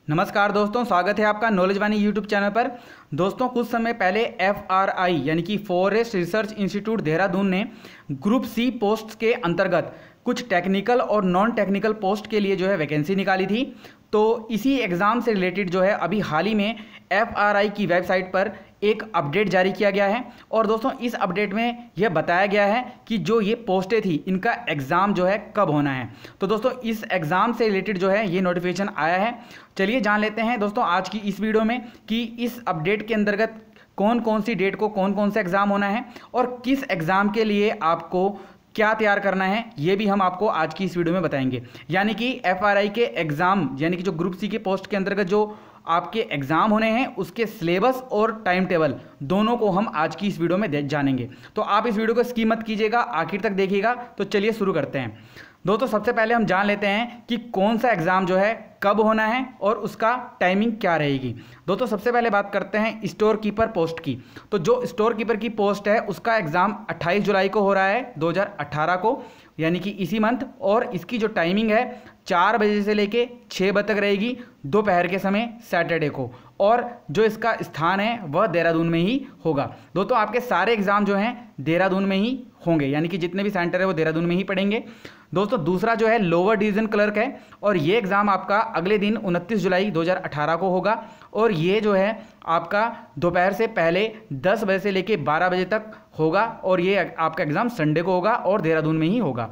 नमस्कार दोस्तों, स्वागत है आपका नॉलेज वानी यूट्यूब चैनल पर। दोस्तों कुछ समय पहले FRI यानी कि फॉरेस्ट रिसर्च इंस्टीट्यूट देहरादून ने ग्रुप सी पोस्ट के अंतर्गत कुछ टेक्निकल और नॉन टेक्निकल पोस्ट के लिए जो है वैकेंसी निकाली थी। तो इसी एग्ज़ाम से रिलेटेड जो है अभी हाल ही में FRI की वेबसाइट पर एक अपडेट जारी किया गया है। और दोस्तों इस अपडेट में यह बताया गया है कि जो ये पोस्टें थी इनका एग्ज़ाम जो है कब होना है। तो दोस्तों इस एग्ज़ाम से रिलेटेड जो है ये नोटिफिकेशन आया है। चलिए जान लेते हैं दोस्तों आज की इस वीडियो में कि इस अपडेट के अंतर्गत कौन कौन सी डेट को कौन कौन सा एग्ज़ाम होना है और किस एग्ज़ाम के लिए आपको क्या तैयार करना है, ये भी हम आपको आज की इस वीडियो में बताएंगे। यानी कि FRI के एग्ज़ाम यानी कि जो ग्रुप सी के पोस्ट के अंतर्गत जो आपके एग्ज़ाम होने हैं उसके सिलेबस और टाइम टेबल दोनों को हम आज की इस वीडियो में जानेंगे। तो आप इस वीडियो को स्किप मत कीजिएगा, आखिर तक देखिएगा। तो चलिए शुरू करते हैं। दोस्तों सबसे पहले हम जान लेते हैं कि कौन सा एग्ज़ाम जो है कब होना है और उसका टाइमिंग क्या रहेगी। दोस्तों सबसे पहले बात करते हैं स्टोर कीपर पोस्ट की। तो जो स्टोर कीपर की पोस्ट है उसका एग्ज़ाम 28 जुलाई को हो रहा है 2018 को, यानी कि इसी मंथ। और इसकी जो टाइमिंग है 4 बजे से लेके 6 बजे तक रहेगी दोपहर के समय सैटरडे को। और जो इसका स्थान है वह देहरादून में ही होगा। दोस्तों आपके सारे एग्ज़ाम जो हैं देहरादून में ही होंगे, यानी कि जितने भी सेंटर है वो देहरादून में ही पड़ेंगे। दोस्तों दूसरा जो है लोअर डिवीज़न क्लर्क है और ये एग्ज़ाम आपका अगले दिन 29 जुलाई 2018 को होगा। और ये जो है आपका दोपहर से पहले 10 बजे से लेके 12 बजे तक होगा और ये आपका एग्ज़ाम संडे को होगा और देहरादून में ही होगा।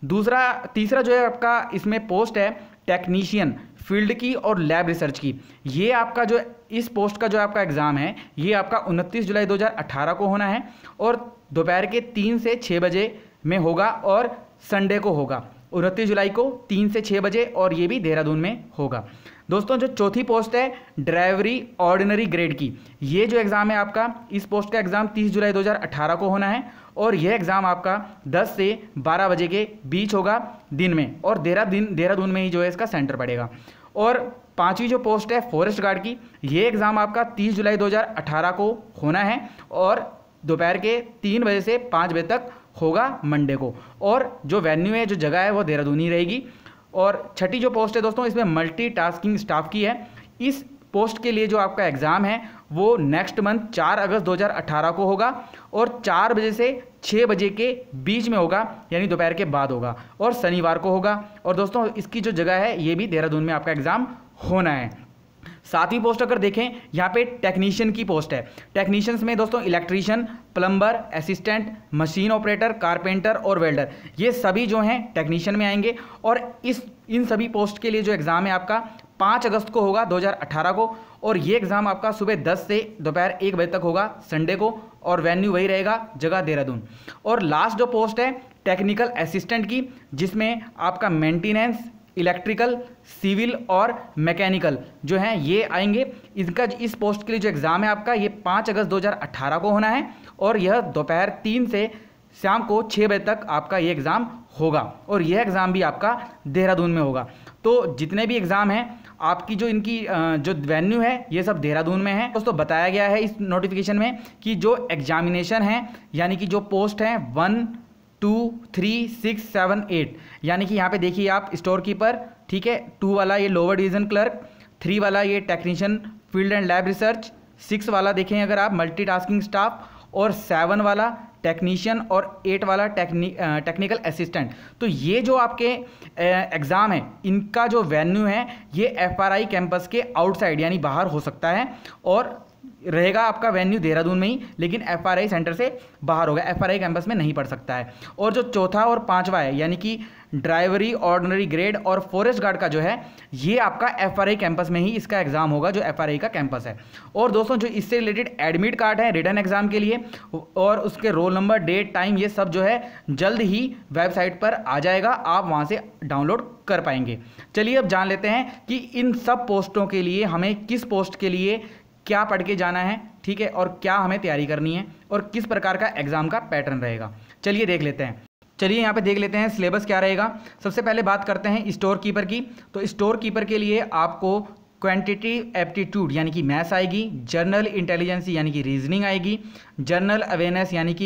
तीसरा जो है आपका इसमें पोस्ट है टेक्नीशियन फील्ड की और लैब रिसर्च की। ये आपका जो इस पोस्ट का जो आपका एग्ज़ाम है ये आपका 29 जुलाई 2018 को होना है और दोपहर के 3 से 6 बजे में होगा और संडे को होगा 29 जुलाई को 3 से 6 बजे, और ये भी देहरादून में होगा। दोस्तों जो चौथी पोस्ट है ड्राइवरी ऑर्डिनरी ग्रेड की, ये जो एग्ज़ाम है आपका इस पोस्ट का एग्ज़ाम 30 जुलाई 2018 को होना है और यह एग्ज़ाम आपका 10 से 12 बजे के बीच होगा दिन में, और देहरादून में ही जो है इसका सेंटर पड़ेगा। और पांचवी जो पोस्ट है फॉरेस्ट गार्ड की, ये एग्ज़ाम आपका 30 जुलाई 2018 को होना है और दोपहर के 3 बजे से 5 बजे तक होगा मंडे को। और जो वेन्यू है जो जगह है वो देहरादून ही रहेगी। और छठी जो पोस्ट है दोस्तों इसमें मल्टीटास्किंग स्टाफ की है। इस पोस्ट के लिए जो आपका एग्ज़ाम है वो नेक्स्ट मंथ 4 अगस्त 2018 को होगा और 4 बजे से 6 बजे के बीच में होगा, यानी दोपहर के बाद होगा और शनिवार को होगा। और दोस्तों इसकी जो जगह है ये भी देहरादून में आपका एग्ज़ाम होना है। सातवीं पोस्ट अगर देखें यहाँ पे टेक्नीशियन की पोस्ट है। टेक्नीशियंस में दोस्तों electrician, plumber, assistant, machine operator, carpenter और वेल्डर, ये सभी जो हैं टेक्नीशियन में आएंगे। और इन सभी पोस्ट के लिए जो एग्ज़ाम है आपका 5 अगस्त को होगा 2018 को, और ये एग्ज़ाम आपका सुबह 10 से दोपहर 1 बजे तक होगा संडे को, और वेन्यू वही रहेगा, जगह देहरादून। और लास्ट जो पोस्ट है टेक्निकल असिस्टेंट की, जिसमें आपका मेंटेनेंस, इलेक्ट्रिकल, सिविल और मैकेनिकल जो हैं ये आएंगे। इस पोस्ट के लिए जो एग्ज़ाम है आपका ये 5 अगस्त 2018 को होना है और यह दोपहर 3 से शाम को 6 बजे तक आपका ये एग्ज़ाम होगा और यह एग्ज़ाम भी आपका देहरादून में होगा। तो जितने भी एग्ज़ाम हैं आपकी जो इनकी जो वेन्यू है ये सब देहरादून में है। दोस्तों बताया गया है इस नोटिफिकेशन में कि जो एग्जामिनेशन है यानी कि जो पोस्ट हैं 1, 2, 3, 6, 7, 8, यानी कि यहाँ पे देखिए आप स्टोर कीपर, ठीक है, 2 वाला ये लोअर डिवीज़न क्लर्क, 3 वाला ये technician field and lab research, 6 वाला देखें अगर आप मल्टीटास्किंग स्टाफ, और 7 वाला टेक्नीशियन और 8 वाला टेक्निकल असिस्टेंट। तो ये जो आपके एग्ज़ाम है इनका जो वेन्यू है ये FRI कैंपस के आउटसाइड यानी बाहर हो सकता है और रहेगा आपका वेन्यू देहरादून में ही, लेकिन FRI सेंटर से बाहर होगा, FRI कैंपस में नहीं पड़ सकता है। और जो चौथा और पांचवा है यानी कि ड्राइवरी ऑर्डिनरी ग्रेड और फॉरेस्ट गार्ड का जो है ये आपका FRI कैंपस में ही इसका एग्ज़ाम होगा, जो FRI का कैंपस है। और दोस्तों जो इससे रिलेटेड एडमिट कार्ड है रिटन एग्ज़ाम के लिए और उसके रोल नंबर, डेट, टाइम, ये सब जो है जल्द ही वेबसाइट पर आ जाएगा, आप वहाँ से डाउनलोड कर पाएंगे। चलिए अब जान लेते हैं कि इन सब पोस्टों के लिए हमें किस पोस्ट के लिए क्या पढ़ के जाना है, ठीक है, और क्या हमें तैयारी करनी है और किस प्रकार का एग्ज़ाम का पैटर्न रहेगा। चलिए देख लेते हैं। चलिए यहाँ पे देख लेते हैं सिलेबस क्या रहेगा। सबसे पहले बात करते हैं स्टोर कीपर की। तो स्टोर कीपर के लिए आपको क्वांटिटेटिव एप्टीट्यूड यानी कि मैथ्स आएगी, जनरल इंटेलिजेंस यानी कि रीजनिंग आएगी, जनरल अवेयरनेस यानी कि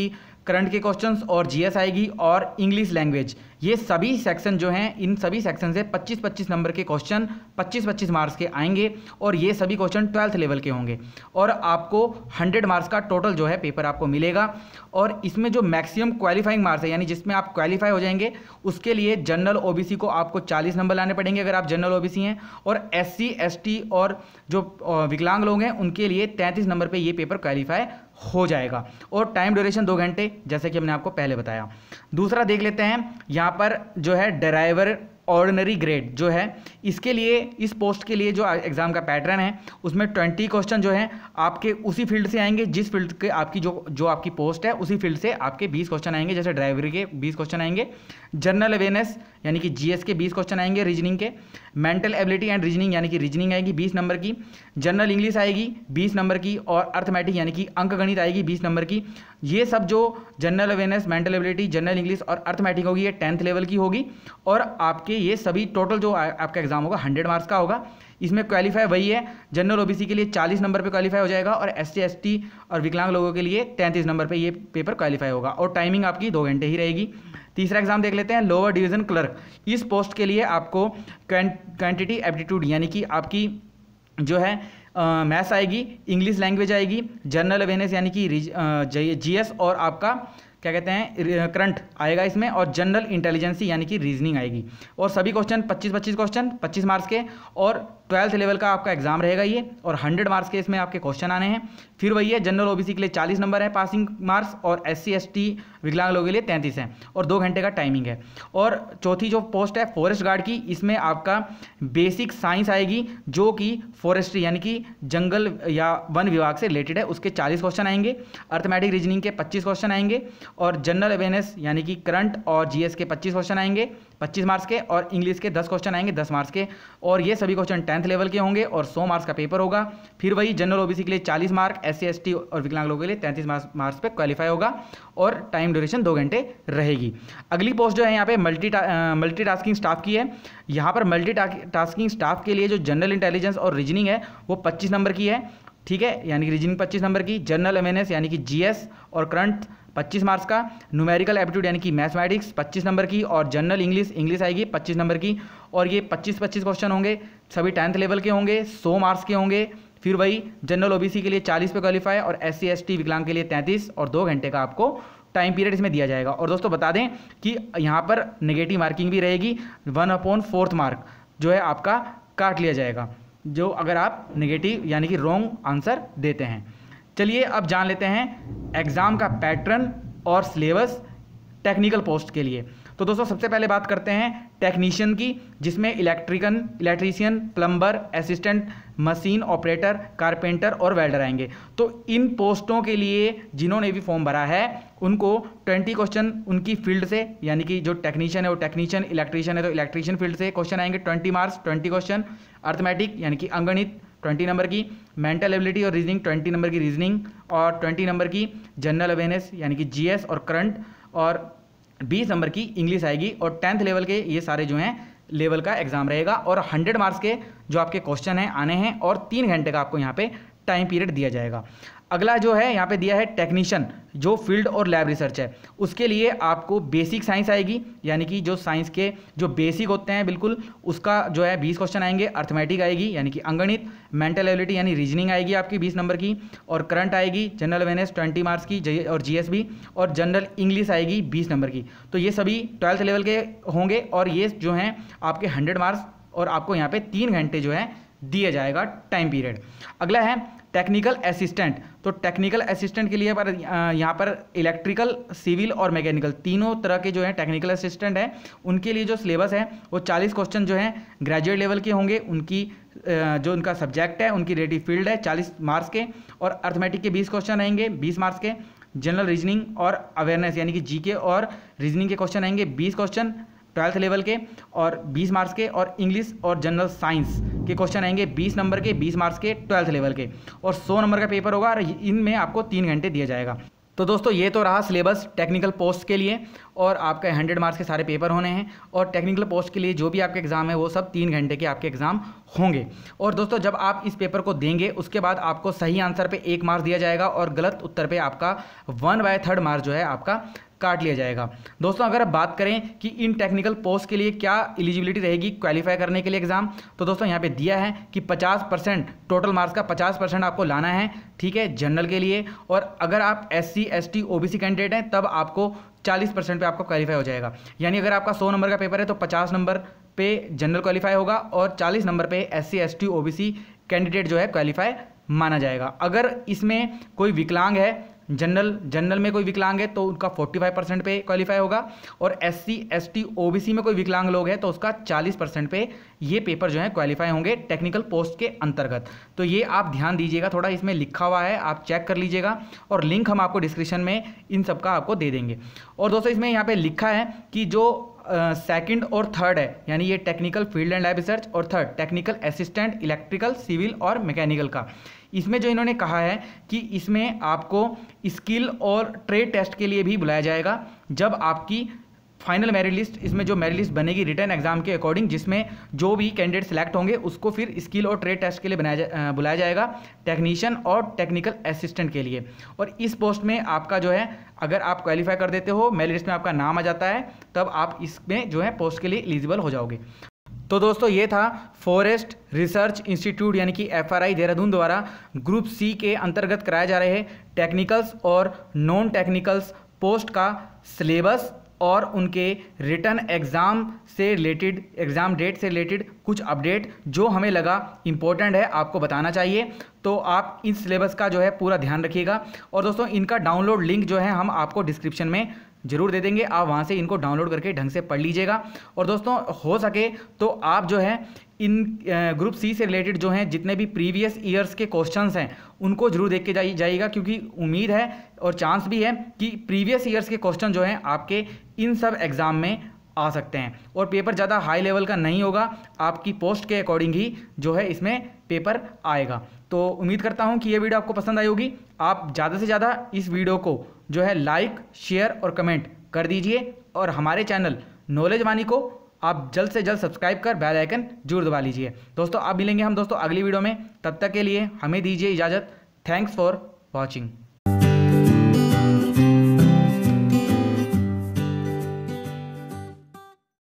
करंट के क्वेश्चंस और जीएस आएगी और इंग्लिश लैंग्वेज। ये सभी सेक्शन जो हैं, इन सभी सेक्शन से 25-25 नंबर के क्वेश्चन 25-25 मार्क्स के आएंगे और ये सभी क्वेश्चन 12th लेवल के होंगे और आपको 100 मार्क्स का टोटल जो है पेपर आपको मिलेगा। और इसमें जो मैक्सिमम क्वालिफाइंग मार्क्स है, यानी जिसमें आप क्वालिफाई हो जाएंगे, उसके लिए जनरल ओबीसी को आपको 40 नंबर लाने पड़ेंगे अगर आप जनरल ओबीसी हैं, और एससी एसटी और जो विकलांग लोग हैं उनके लिए 33 नंबर पे ये पेपर क्वालिफाई हो जाएगा। और टाइम ड्यूरेशन 2 घंटे, जैसे कि हमने आपको पहले बताया। दूसरा देख लेते हैं, यहाँ पर जो है ड्राइवर ऑर्डिनरी ग्रेड जो है, इसके लिए, इस पोस्ट के लिए जो एग्जाम का पैटर्न है उसमें 20 क्वेश्चन जो है आपके उसी फील्ड से आएंगे जिस फील्ड के आपकी जो आपकी पोस्ट है, उसी फील्ड से आपके 20 क्वेश्चन आएंगे। जैसे ड्राइवरी के 20 क्वेश्चन आएंगे, जनरल अवेयरनेस यानी कि जीएस के 20 क्वेश्चन आएंगे, रीजनिंग के, मेंटल एबिलिटी एंड रीजनिंग यानी कि रीजनिंग आएगी 20 नंबर की, जनरल इंग्लिश आएगी 20 नंबर की, और अर्थमेटिक यानी कि अंकगणित आएगी 20 नंबर की। ये सब जो general awareness, mental ability, general English और अर्थमेटिक होगी, ये 10th लेवल की होगी। और आपके ये सभी टोटल जो आपका एग्जाम होगा 100 मार्क्स का होगा। इसमें क्वालिफाई वही है, जनरल ओबीसी के लिए 40 नंबर पे क्वालिफाई हो जाएगा और एससी एसटी और विकलांग लोगों के लिए 33 नंबर पे ये पेपर क्वालिफाई होगा और टाइमिंग आपकी 2 घंटे ही रहेगी। तीसरा एग्जाम देख लेते हैं, लोअर डिवीजन क्लर्क। इस पोस्ट के लिए आपको क्वांटिटी एप्टीट्यूड यानी कि आपकी जो है मैथ्स आएगी, इंग्लिश लैंग्वेज आएगी, जनरल अवेयरनेस यानी कि जीएस और आपका क्या कहते हैं करंट आएगा इसमें, और जनरल इंटेलिजेंसी यानी कि रीजनिंग आएगी। और सभी क्वेश्चन 25-25 क्वेश्चन 25 मार्क्स के, और 12th लेवल का आपका एग्जाम रहेगा ये, और 100 मार्क्स के इसमें आपके क्वेश्चन आने हैं। फिर वही है, जनरल ओबीसी के लिए 40 नंबर है पासिंग मार्क्स, और एससी एसटी विकलांग लोगों के लिए 33 हैं, और 2 घंटे का टाइमिंग है। और चौथी जो पोस्ट है फॉरेस्ट गार्ड की, इसमें आपका बेसिक साइंस आएगी जो कि फॉरेस्ट्री यानी कि जंगल या वन विभाग से रिलेटेड है, उसके 40 क्वेश्चन आएंगे, अर्थमेटिक रीजनिंग के 25 क्वेश्चन आएंगे, और जनरल अवेयरनेस यानी कि करंट और जीएस के 25 क्वेश्चन आएंगे 25 मार्क्स के, और इंग्लिश के 10 क्वेश्चन आएंगे 10 मार्क्स के, और ये सभी क्वेश्चन 10th लेवल के होंगे और 100 मार्क्स का पेपर होगा। फिर वही जनरल ओबीसी के लिए 40 मार्क, एससी एसटी और विकलांग लोगों के लिए 33 मार्क्स पे क्वालिफाई होगा, और टाइम ड्यूरेशन 2 घंटे रहेगी। अगली पोस्ट जो है यहाँ पे मल्टीटास्किंग स्टाफ की है। यहाँ पर मल्टीटास्किंग स्टाफ के लिए जो जनरल इंटेलिजेंस और रीजनिंग है वो 25 नंबर की है, ठीक है, यानी कि रीजनिंग 25 नंबर की, जनरल अवेयरनेस यानी कि जीएस और करंट 25 मार्क्स का, न्यूमेरिकल एप्टीट्यूड यानी कि मैथमेटिक्स 25 नंबर की, और जनरल इंग्लिश आएगी 25 नंबर की, और ये 25-25 क्वेश्चन होंगे, सभी 10th लेवल के होंगे, 100 मार्क्स के होंगे। फिर वही जनरल ओबीसी के लिए 40 पे क्वालिफाई, और एससी एसटी विकलांग के लिए 33, और 2 घंटे का आपको टाइम पीरियड इसमें दिया जाएगा। और दोस्तों बता दें कि यहाँ पर नेगेटिव मार्किंग भी रहेगी, 1/4 मार्क जो है आपका काट लिया जाएगा, जो अगर आप नेगेटिव यानी कि रॉन्ग आंसर देते हैं। चलिए अब जान लेते हैं एग्ज़ाम का पैटर्न और सिलेबस टेक्निकल पोस्ट के लिए। तो दोस्तों सबसे पहले बात करते हैं टेक्नीशियन की, जिसमें electrician, plumber, assistant machine operator, carpenter और वेल्डर आएंगे। तो इन पोस्टों के लिए जिन्होंने भी फॉर्म भरा है उनको 20 क्वेश्चन उनकी फील्ड से, यानी कि जो टेक्नीशियन है वो टेक्नीशियन, इलेक्ट्रीशियन है तो इलेक्ट्रीशियन फील्ड से क्वेश्चन आएंगे 20 मार्क्स 20 क्वेश्चन, अर्थमेटिक यानी कि अंगणित 20 नंबर की, मेंटल एबिलिटी और रीजनिंग 20 नंबर की रीजनिंग, और 20 नंबर की जनरल अवेयरनेस यानी कि जीएस और करंट, और 20 नंबर की इंग्लिश आएगी। और 10th लेवल के ये सारे जो हैं लेवल का एग्जाम रहेगा, और 100 मार्क्स के जो आपके क्वेश्चन हैं आने हैं, और 3 घंटे का आपको यहाँ पे टाइम पीरियड दिया जाएगा। अगला जो है यहाँ पे दिया है टेक्नीशियन, जो फील्ड और लैब रिसर्च है, उसके लिए आपको बेसिक साइंस आएगी, यानी कि जो साइंस के जो बेसिक होते हैं बिल्कुल उसका जो है 20 क्वेश्चन आएंगे, अर्थमेटिक आएगी यानी कि अंगणित, मेंटल एबिलिटी यानी रीजनिंग आएगी आपकी 20 नंबर की, और करंट आएगी, जनरल अवेयरनेस 20 मार्क्स की और जीएस भी, और जनरल इंग्लिश आएगी 20 नंबर की। तो ये सभी 12th लेवल के होंगे, और ये जो हैं आपके 100 मार्क्स, और आपको यहाँ पे 3 घंटे जो है दिया जाएगा टाइम पीरियड। अगला है टेक्निकल असिस्टेंट। तो टेक्निकल असिस्टेंट के लिए पर यहाँ पर इलेक्ट्रिकल, सिविल और मैकेनिकल तीनों तरह के जो हैं टेक्निकल असिस्टेंट हैं, उनके लिए जो सिलेबस है वो 40 क्वेश्चन जो हैं ग्रेजुएट लेवल के होंगे, उनकी जो उनका सब्जेक्ट है उनकी रिलेटिव फील्ड है 40 मार्क्स के, और अर्थमेटिक के 20 क्वेश्चन आएंगे 20 मार्क्स के, जनरल रीजनिंग और अवेयरनेस यानी कि जीके और रीजनिंग के क्वेश्चन आएंगे 20 क्वेश्चन 12th लेवल के और 20 मार्क्स के, और इंग्लिश और जनरल साइंस के क्वेश्चन आएंगे 20 नंबर के 20 मार्क्स के 12th लेवल के, और 100 नंबर का पेपर होगा, और इनमें आपको 3 घंटे दिया जाएगा। तो दोस्तों ये तो रहा सिलेबस टेक्निकल पोस्ट के लिए। और आपके 100 मार्क्स के सारे पेपर होने हैं। और टेक्निकल पोस्ट के लिए जो भी आपके एग्ज़ाम है वो सब 3 घंटे के आपके एग्ज़ाम होंगे। और दोस्तों जब आप इस पेपर को देंगे उसके बाद आपको सही आंसर पे 1 मार्क्स दिया जाएगा और गलत उत्तर पे आपका 1/3 मार्क्स जो है आपका काट लिया जाएगा। दोस्तों अगर अब बात करें कि इन टेक्निकल पोस्ट के लिए क्या एलिजिबिलिटी रहेगी क्वालिफाई करने के लिए एग्जाम, तो दोस्तों यहाँ पे दिया है कि 50% टोटल मार्क्स का 50% आपको लाना है, ठीक है, जनरल के लिए। और अगर आप SC ST OBC कैंडिडेट हैं तब आपको 40% पे आपको क्वालिफाई हो जाएगा। यानी अगर आपका 100 नंबर का पेपर है तो 50 नंबर पे जनरल क्वालिफाई होगा और 40 नंबर पे SC ST OBC कैंडिडेट जो है क्वालिफाई माना जाएगा। अगर इसमें कोई विकलांग है, जनरल में कोई विकलांग है तो उनका 45% पे क्वालिफाई होगा और SC ST OBC में कोई विकलांग लोग हैं तो उसका 40% पे ये पेपर जो है क्वालिफाई होंगे टेक्निकल पोस्ट के अंतर्गत। तो ये आप ध्यान दीजिएगा, थोड़ा इसमें लिखा हुआ है, आप चेक कर लीजिएगा और लिंक हम आपको डिस्क्रिप्शन में इन सब का आपको दे देंगे। और दोस्तों इसमें यहाँ पे लिखा है कि जो सेकंड और थर्ड है, यानी ये technical field and lab research और third technical assistant electrical civil और मैकेनिकल का, इसमें जो इन्होंने कहा है कि इसमें आपको स्किल और ट्रेड टेस्ट के लिए भी बुलाया जाएगा जब आपकी फाइनल मेरिट लिस्ट, इसमें जो मेरिट लिस्ट बनेगी रिटन एग्जाम के अकॉर्डिंग, जिसमें जो भी कैंडिडेट सेलेक्ट होंगे उसको फिर स्किल और ट्रेड टेस्ट के लिए बुलाया जाएगा टेक्नीशियन और टेक्निकल असिस्टेंट के लिए। और इस पोस्ट में आपका जो है अगर आप क्वालिफाई कर देते हो, मेरिट लिस्ट में आपका नाम आ जाता है, तब आप इसमें जो है पोस्ट के लिए एलिजिबल हो जाओगे। तो दोस्तों ये था फॉरेस्ट रिसर्च इंस्टीट्यूट यानी कि FRI देहरादून द्वारा ग्रुप C के अंतर्गत कराए जा रहे टेक्निकल्स और नॉन टेक्निकल्स पोस्ट का सिलेबस और उनके रिटन एग्ज़ाम से रिलेटेड, एग्ज़ाम डेट से रिलेटेड कुछ अपडेट जो हमें लगा इम्पोर्टेंट है आपको बताना चाहिए। तो आप इस सिलेबस का जो है पूरा ध्यान रखिएगा। और दोस्तों इनका डाउनलोड लिंक जो है हम आपको डिस्क्रिप्शन में जरूर दे देंगे, आप वहाँ से इनको डाउनलोड करके ढंग से पढ़ लीजिएगा। और दोस्तों हो सके तो आप जो है इन ग्रुप C से रिलेटेड जो हैं जितने भी प्रीवियस ईयर्स के क्वेश्चंस हैं उनको जरूर देख के जाइएगा, क्योंकि उम्मीद है और चांस भी है कि प्रीवियस ईयर्स के क्वेश्चन जो हैं आपके इन सब एग्ज़ाम में आ सकते हैं। और पेपर ज़्यादा हाई लेवल का नहीं होगा, आपकी पोस्ट के अकॉर्डिंग ही जो है इसमें पेपर आएगा। तो उम्मीद करता हूं कि ये वीडियो आपको पसंद आई होगी। आप ज़्यादा से ज़्यादा इस वीडियो को जो है लाइक, शेयर और कमेंट कर दीजिए और हमारे चैनल नॉलेज वानी को आप जल्द से जल्द सब्सक्राइब कर बेल आइकन जरूर दबा लीजिए। दोस्तों अब मिलेंगे हम दोस्तों अगली वीडियो में, तब तक के लिए हमें दीजिए इजाज़त। Thanks for watching.